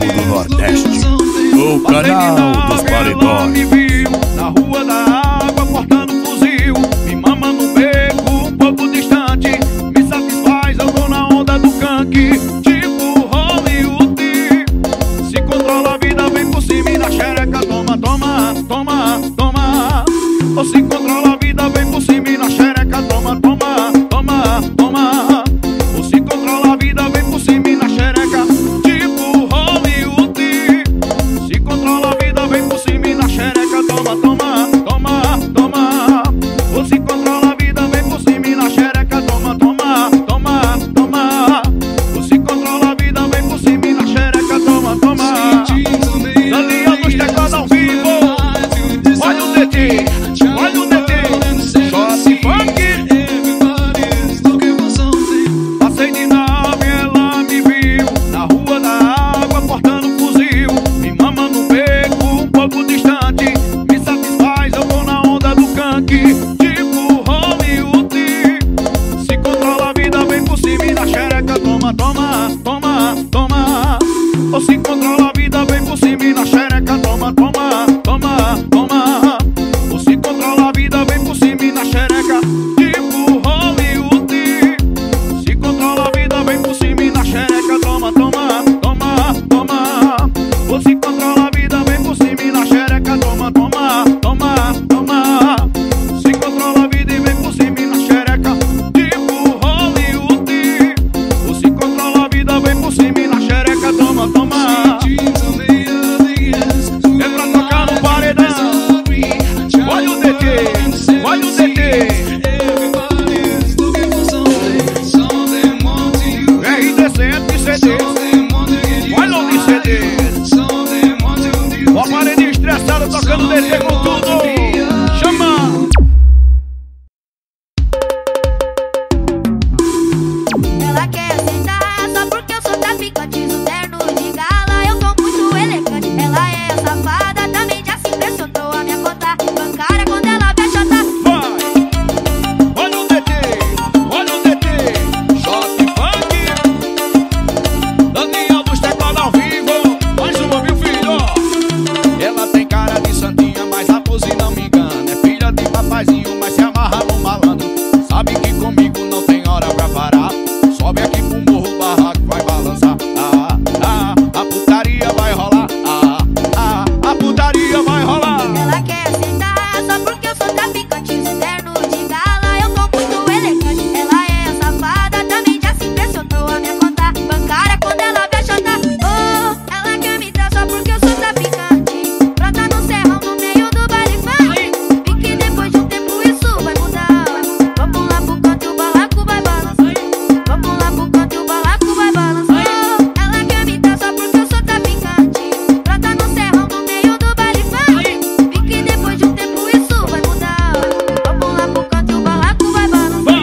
povo do Nordeste, o canal dos paredões. Me viu na rua da água portando fuzil, me mama no beco um pouco distante, me satisfaz, eu tô na onda do canque, tipo Hollywood. Se controla a vida, vem por cima e na xereca toma, toma, toma, toma. Ou se controla a vida, vem por cima e na xereca toma, toma, toma, toma. Ou se controla a vida, vem por cima e na xereca, tipo Hollywood. Se controla a vida, vem por cima e na xereca toma, toma, toma, toma. Ou se controla a vida, vem por cima e na xereca toma, toma, toma, toma. Ou se controla a vida, vem por cima e na xereca toma, toma. Daniel dos teclados ao vivo. Olha o DT, olha o DT. Shot funk. Passei de nave, ela me viu na rua da água portando fuzil, me mama no beco um pouco distante, me satisfaz, eu tô na onda do canque, tipo Hollywood. Se controla a vida, vem por cima e na xereca toma, toma, toma, toma. Ou se controla a vida, vem por cima e na xereca toma, toma, toma, toma. Ou se controla a vida, vem por cima e na xereca, tipo Hollywood. Se controla a vida, vem por cima e na xereca toma, toma, toma, toma. Ou se controla a vida, vem por cima e na xereca toma, toma, toma, toma. Se controla a vida e vem por cima e na xereca, tipo Hollywood. Ou se controla a vida, vem por cima e na xereca toma, toma. É pra tocar no paredão. Olha o DT, olha o DT. RD100 CD, olha o CD. O aparelho estressado tocando DT com tudo. Chama! Ela quer sentar só porque eu sou traficante, uso terno de gala, eu tô muito elegante. Ela é safada, também já se impressionou a minha conta bancária quando ela vê chotar. Vai! Olha o DT, olha o DT. Shot funk. Daniel dos teclados ao vivo. Mais uma, meu filho. Ela tem cara de santinha, mas a pose não me engana. É filha de papaizinho, mas se amarra no malandro. Sabe que comigo não tem hora pra parar. Sobe aqui pro morro, o barraco vai balançar. A putaria vai rolar. A putaria vai rolar. Ela quer sentar só porque eu sou traficante, uso terno de gala, eu tô muito elegante. Ela é safada, também já se impressionou a minha conta bancária quando ela vê chotar. Oh, ela quer me dar só porque eu sou traficante, brota no serrão no meio do baile funk. E que depois de um tempo isso vai mudar. Vamos lá pro canto e o barraco vai balançar. Vamos lá pro canto e o barraco vai balançar. Oh, ela quer me dar só porque eu sou traficante, brota no serrão no meio do baile funk. E que depois de um tempo isso vai mudar. Vamos lá pro canto e o barraco vai balançar.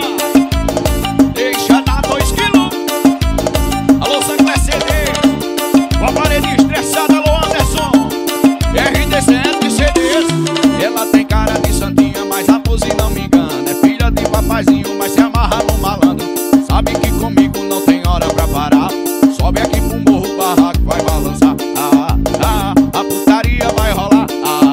Deixa dar 2 quilos. Alô, Sangue CD. O aparelho estressado, alô, Anderson. RD100 CDs. Ela tem cara de santinha, mas a pose não me engana. É filha de papaizinho, mas se amarra no malandro. Sabe que comigo não tem hora pra parar. Sobe aqui pro morro, o barraco vai balançar. A putaria vai rolar.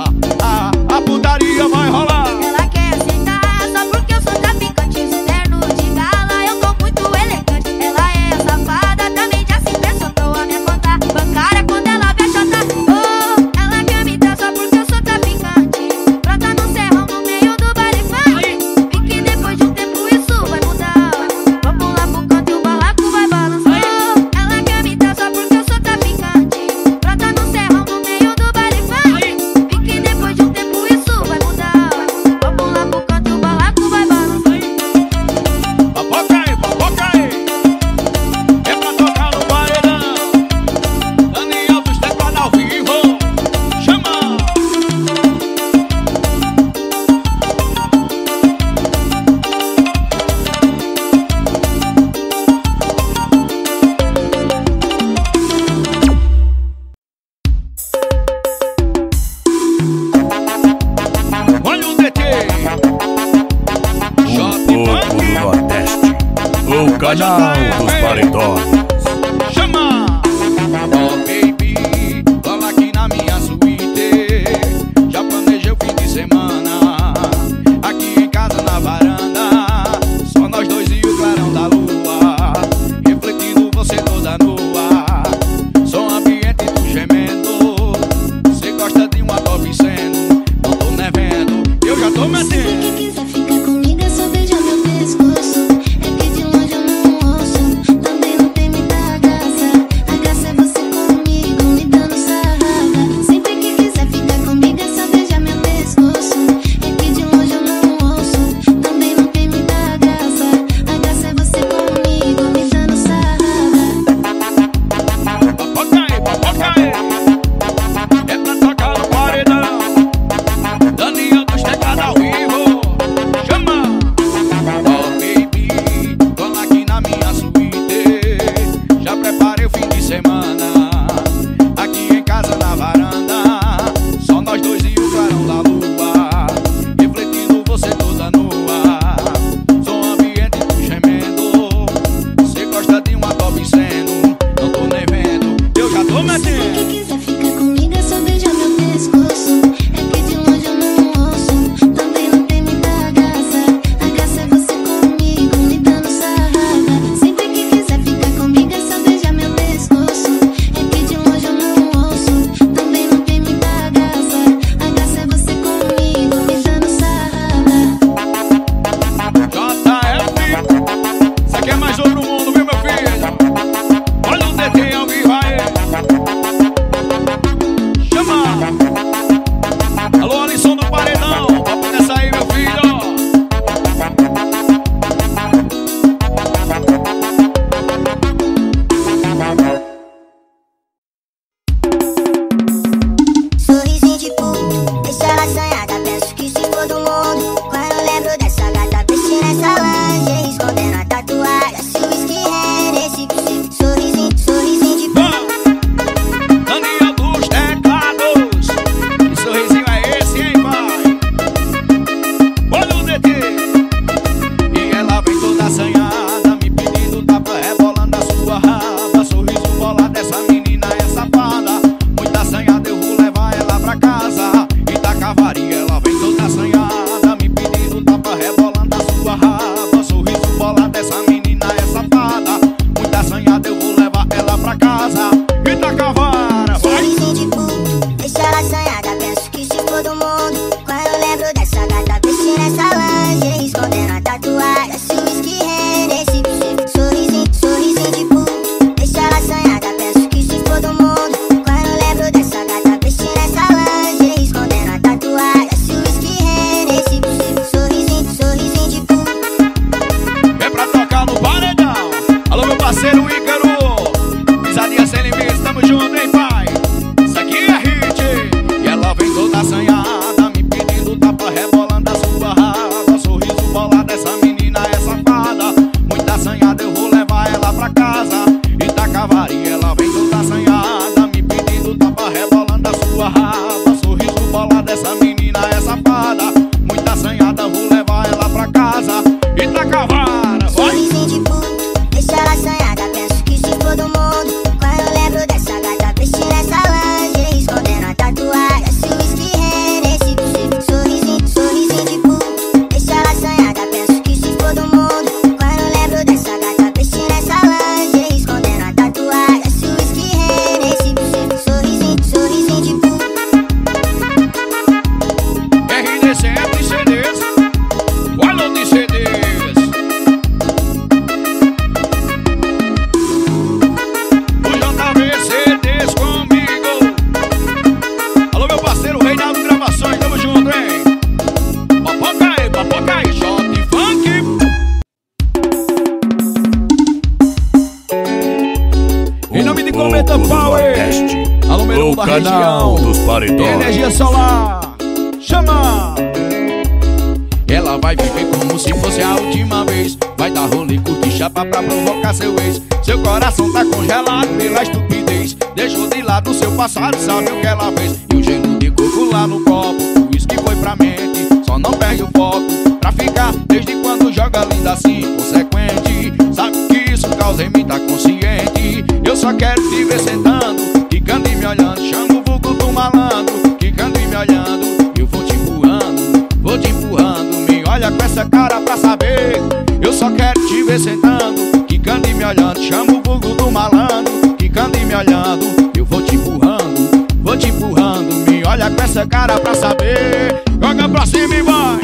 A putaria vai rolar. Ela quer sentar só porque eu sou traficante, uso terno de gala, eu tô muito elegante. Ela é safada, também já se impressionou a minha conta bancária quando ela vê chotar. Oh, ela quer me dar só porque eu sou traficante, brota no serrão no meio do baile funk. E que depois de um tempo isso vai mudar. Vamos lá pro canto e o barraco vai balançar. Oh, ela quer me dar só porque eu sou traficante, brota no serrão no meio do baile funk. E que depois de um tempo isso vai mudar. Vamos lá pro canto e o barraco vai balançar. Papoca aí. É pra tocar no paredão. Daniel dos teclados ao vivo. Chama! Olha o DT. O povo do Nordeste, o canal dos paredões. Chama! Oh baby, da canal região. dos paredões. Energia solar, chama! Ela vai viver como se fosse a última vez. Vai dar rolê, curtir chapa pra provocar seu ex. Seu coração tá congelado pela estupidez. Deixou de lado o seu passado, sabe o que ela fez. E o gelo de coco lá no copo, o uísque foi pra mente. Só não perde o foco pra ficar. Desde quando joga linda assim, consequente. Sabe que isso causa em mim, tá consciente. Eu só quero te ver sentando, quicando e me olhando. Chama o vulgo do malandro, quicando e me olhando. Eu vou te empurrando, me olha com essa cara pra saber. Eu só quero te ver sentando, quicando e me olhando. Chama o vulgo do malandro, quicando e me olhando. Eu vou te empurrando, me olha com essa cara pra saber. Joga pra cima e vai.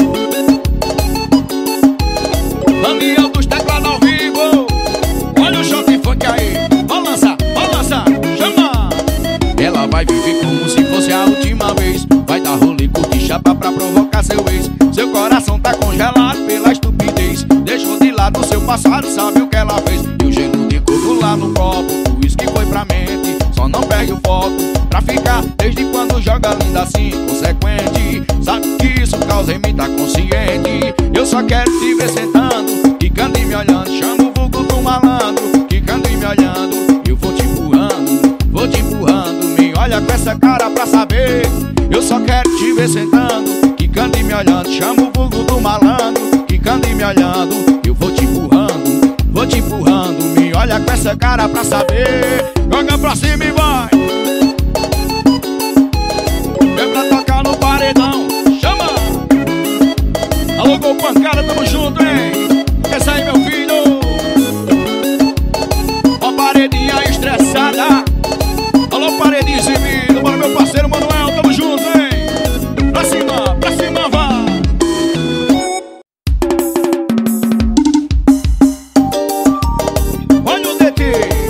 Daniel dos teclados ao vivo. Olha o shot funk aí. Balança, chama. Ela vai viver como se fosse a última vez. Vai dar rolê, curtir chapa pra provocar seu ex. Seu coração tá congelado pela estupidez. Deixou de lado o seu passado, sabe o que ela fez. E o gelo de coco lá no copo, o uísque foi pra mente. Só não perde o foco pra ficar. Desde quando joga linda assim, consequente. Sabe que isso causa em mim, tá consciente. Eu só quero te ver sentando, quicando e me olhando. Chama o vulgo do malandro, quicando e me olhando. Eu vou te empurrando, me olha com essa cara pra saber. Eu só quero te ver sentando, quicando e me olhando. Chama o vulgo do malandro, quicando e me olhando. Eu vou te empurrando, me olha com essa cara pra saber. Joga pra cima e vai. Vem pra tocar no paredão, chama! Alô, Gol Pancada, tamo junto, hein? Essa aí, meu filho. Ó, paredinha estressada. Alô, paredinha exibida. Bora, meu parceiro Manuel, tamo junto, hein? Pra cima, vai. Olha o DT.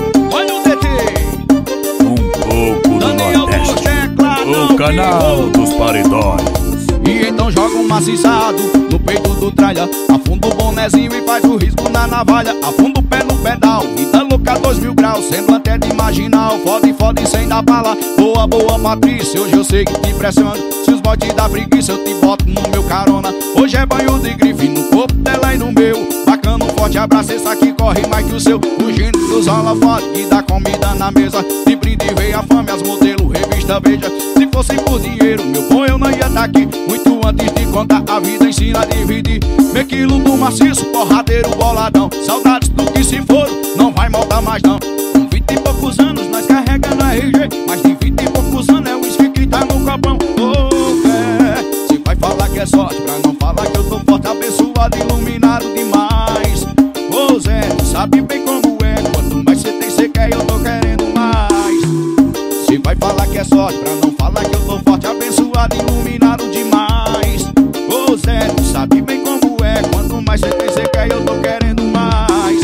Um pouco do Daniel dos Nordeste. teclados O canal dos paredões. E então joga um maciçado no peito do tralha. Afunda o bonezinho e faz o risco na navalha. Afunda o pé no pedal, vida louca 2000 graus. Semblante é de marginal, fode sem dar bala. Boa Patrícia, hoje eu sei que te impressiono. Se os botes da preguiça eu te boto no meu carona. Hoje é banho de grife no corpo dela e no meu. Bacana, um forte abraço, esse aqui corre mais que o seu. Fugindo dos holofotes que dá comida na mesa. De brinde veio a fome, as modelos, revista Veja. Se fosse por dinheiro, meu bom, eu não ia estar aqui. Muito antes de contar, a vida ensina a dividir. Meio quilo do maciço, porradeiro, boladão. Saudades do que se for, não vai voltar mais não. Com 20 e poucos anos, nós carregando a RG. Mais de 20 e poucos anos, é o uísque que tá no copão. Se vai falar que é sorte, pra não falar que eu tô forte, abençoado, iluminado demais. Ô Zé, sabe bem como é. Quanto mais cê tem, cê quer, eu tô querendo mais. Se vai falar que é sorte, pra não falar que eu tô forte, abençoado, iluminado demais. Ô Zé, sabe bem como é. Quanto mais cê tem, cê quer, eu tô querendo mais.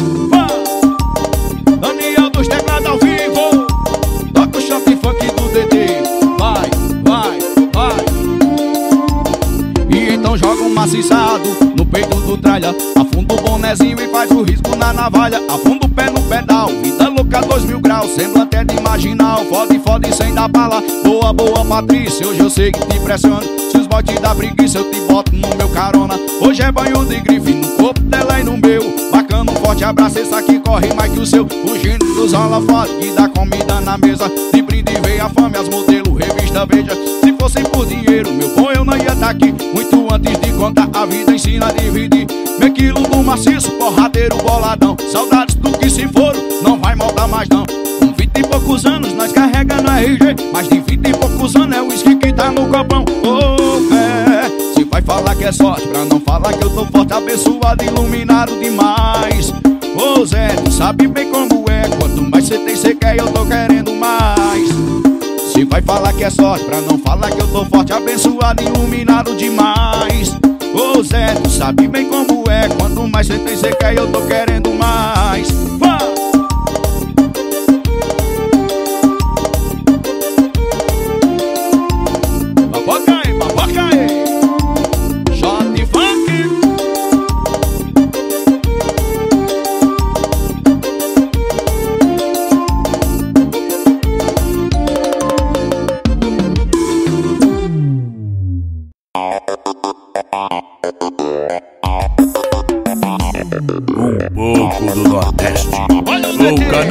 Daniel dos teclados ao vivo. Toca o shot funk do DT. Vai. E então joga um maciçado no peito do tralha. Afunda o bonezinho e faz o risco na navalha. Afunda o pé no pedal, vida louca 2000 graus. Semblante é de marginal, fode sem dar bala. Boa Patrícia, hoje eu sei que te impressiono. Se os botes da preguiça eu te boto no meu carona. Hoje é banho de grife no corpo dela e no meu. Bacana, um forte abraço, esse aqui corre mais que o seu. Fugindo dos holofotes que dá comida na mesa. De brinde veio a fome, as modelos, revista Veja. Se fossem por dinheiro, meu bom, eu não ia estar aqui. Muito antes de contar, a vida ensina a dividir. Meio quilo do maciço, porradeiro, boladão. Saudades do que se for, não vai moldar mais não. Com 20 e poucos anos, nós carregando a RG. Mais de 20 e poucos anos, é o uísque que tá no copão. Se vai falar que é sorte, pra não falar que eu tô forte, abençoado, iluminado demais. Ô Zé, tu sabe bem como é. Quanto mais cê tem, cê quer, eu tô querendo mais. Se vai falar que é sorte, pra não falar que eu tô forte, abençoado, iluminado demais. Ô Zé, tu sabe bem como é. Quanto mais cê tem, cê quer, eu tô querendo mais. Papoca aí. Shot funk.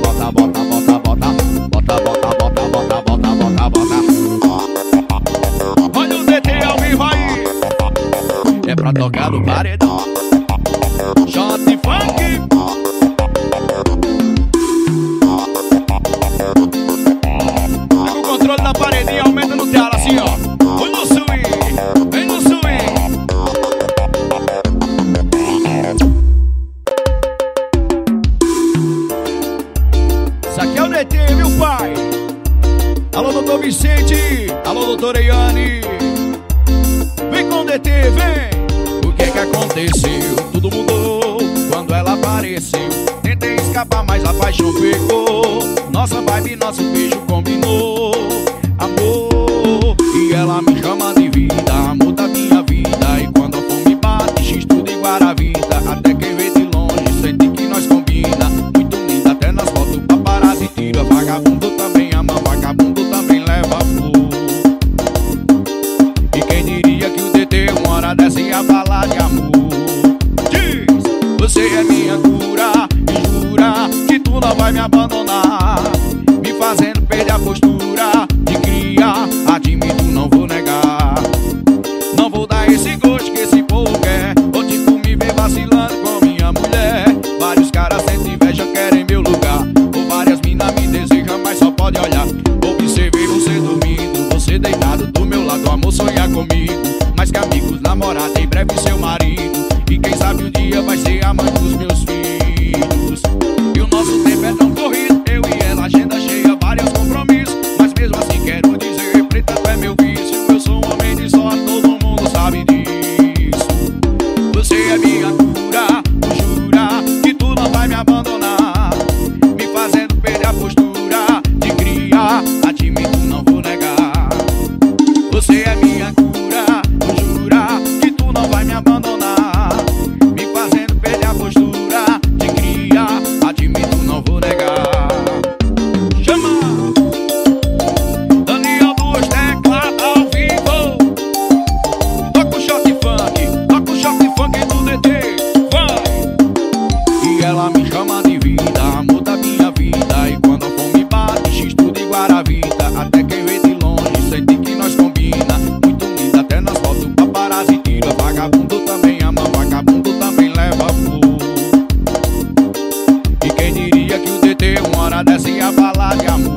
bota, bota, bota, bota, bota, bota, bota, bota, bota, bota, bota. Olha o DT ao vivo aí. É pra tocar no paredão. Shot funk. Pega o controle da parede e aumenta no tela assim, ó. Vem no swing, vem no swing. Isso aqui é o DT, viu, pai? Alô, doutor Vicente. Alô, doutora Eiane. Vem com o DT, vem. O que aconteceu? Tudo mudou quando ela apareceu. Tentei escapar, mas a paixão pegou. Nossa vibe, nosso beijo combinou. Amor, e ela me chama de vida, amor da minha vida. E quando a fome bate, x tudo em Guaravita. Até quem vê de longe sente que nós combina. Muito linda, até nas fotos paparazzi tira. Vagabundo também ama, vagabundo também leva flor. E quem diria que o DT uma hora dessa ia falar de amor. Diz, você é minha cura e jura que tu não vai me abandonar, me fazendo perder a postura de cria. Admito, não vou negar. Não vou dar esse gosto que esse povo quer. Ou tipo me ver vacilando com minha mulher. Vários caras sentem inveja, querem meu lugar. Ou várias minas me desejam, mas só pode olhar. Observei você dormindo, você deitado do meu lado. Amor, sonhar comigo, mais que amigos, namorado, em breve seu marido. E quem sabe um dia vai ser a mãe dos meus filhos. E o nosso tempo é tão corrido, eu e ela, agenda cheia, vários compromissos. Mas mesmo assim quero dizer, preta, tu é meu vício. Eu sou um homem de sorte, todo mundo sabe disso. Você é minha cura, jura que tu não vai me abandonar, me fazendo perder a postura de cria. Admito, não vou negar. Você é minha cura, jura que tu não vai me abandonar, me fazendo perder a postura de cria. Admito, não vou negar. Chama Daniel dos teclados ao vivo. Toca o shot funk do DT, vai. E ela me chama de vida, amor da minha vida. E quando a fome bate, x tudo em Guaravita. Até quem vê de longe sente que nós combina. Muito linda, até nas fotos paparazzi tira. Vagabundo também ama, vagabundo também leva flor. E quem diria que o DT uma hora dessa ia falar de amor.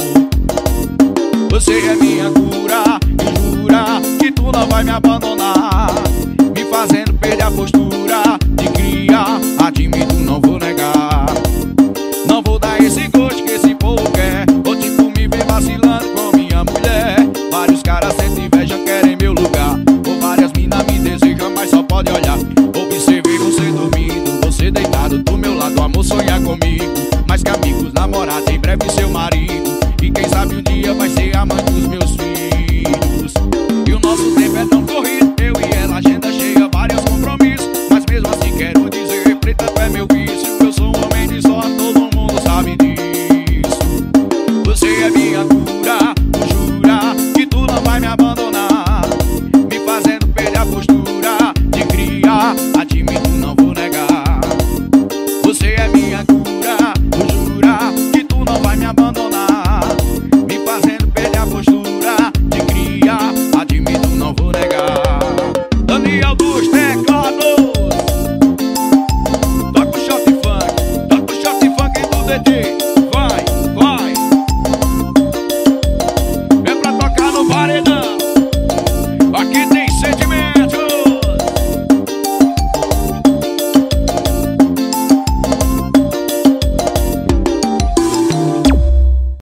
Você é minha cura e jura que tu não vai me abandonar, me fazendo perder a postura de cria. Admito, não vou negar. Não vou dar esse gosto que esse povo quer. Ou tipo me ver vacilando com minha mulher. Vários caras sentem inveja, querem meu lugar. Ou várias minas me desejam, mas só pode olhar. Observei você dormindo, você deitado do meu lado. Amor, sonhar comigo, mais que amigos, namorado, em breve seu marido. E quem sabe um dia vai ser a mãe dos meus filhos. E o nosso tempo é tão